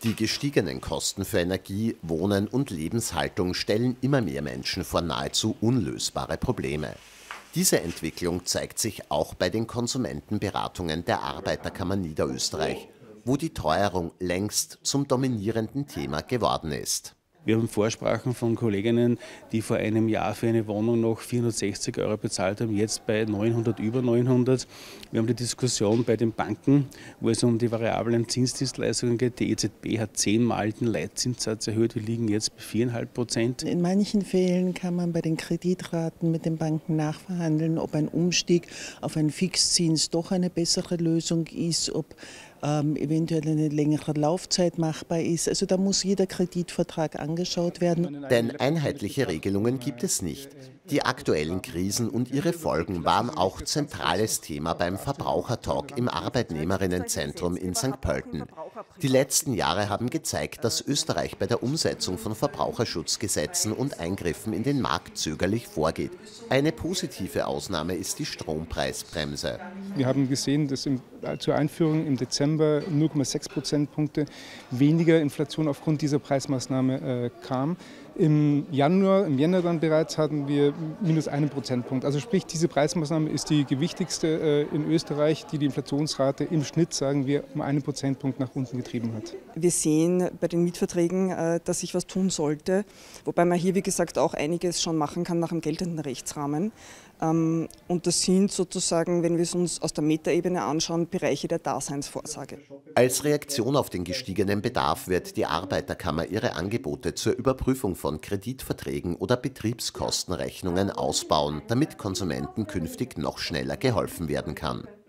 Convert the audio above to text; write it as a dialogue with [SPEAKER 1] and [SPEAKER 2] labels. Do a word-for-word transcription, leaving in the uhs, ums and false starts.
[SPEAKER 1] Die gestiegenen Kosten für Energie, Wohnen und Lebenshaltung stellen immer mehr Menschen vor nahezu unlösbare Probleme. Diese Entwicklung zeigt sich auch bei den Konsumentenberatungen der Arbeiterkammer Niederösterreich, wo die Teuerung längst zum dominierenden Thema geworden ist.
[SPEAKER 2] Wir haben Vorsprachen von Kolleginnen, die vor einem Jahr für eine Wohnung noch vierhundertsechzig Euro bezahlt haben, jetzt bei neunhundert, über neunhundert. Wir haben die Diskussion bei den Banken, wo es um die variablen Zinsdienstleistungen geht. Die E Z B hat zehnmal den Leitzinssatz erhöht, wir liegen jetzt bei viereinhalb Prozent.
[SPEAKER 3] In manchen Fällen kann man bei den Kreditraten mit den Banken nachverhandeln, ob ein Umstieg auf einen Fixzins doch eine bessere Lösung ist, ob ähm, eventuell eine längere Laufzeit machbar ist. Also da muss jeder Kreditvertrag angeschaut werden.
[SPEAKER 1] Denn einheitliche Regelungen gibt es nicht. Die aktuellen Krisen und ihre Folgen waren auch zentrales Thema beim Verbrauchertalk im Arbeitnehmerinnenzentrum in Sankt Pölten. Die letzten Jahre haben gezeigt, dass Österreich bei der Umsetzung von Verbraucherschutzgesetzen und Eingriffen in den Markt zögerlich vorgeht. Eine positive Ausnahme ist die Strompreisbremse.
[SPEAKER 4] Wir haben gesehen, dass im, zur Einführung im Dezember null Komma sechs Prozentpunkte weniger Inflation aufgrund dieser Preismaßnahme äh, kam. Im Januar, im Jänner dann bereits hatten wir minus einen Prozentpunkt. Also sprich, diese Preismaßnahme ist die gewichtigste äh, in Österreich, die die Inflationsrate im Schnitt, sagen wir, um einen Prozentpunkt nach unten getrieben hat.
[SPEAKER 5] Wir sehen bei den Mietverträgen, äh, dass sich was tun sollte, wobei man hier, wie gesagt, auch einiges schon machen kann nach dem geltenden Rechtsrahmen. Ähm, und das sind sozusagen, wenn wir es uns aus der Metaebene anschauen, Bereiche der Daseinsvorsorge.
[SPEAKER 1] Als Reaktion auf den gestiegenen Bedarf wird die Arbeiterkammer ihre Angebote zur Überprüfung von Kreditverträgen oder Betriebskostenrechnungen ausbauen, damit Konsumenten künftig noch schneller geholfen werden kann.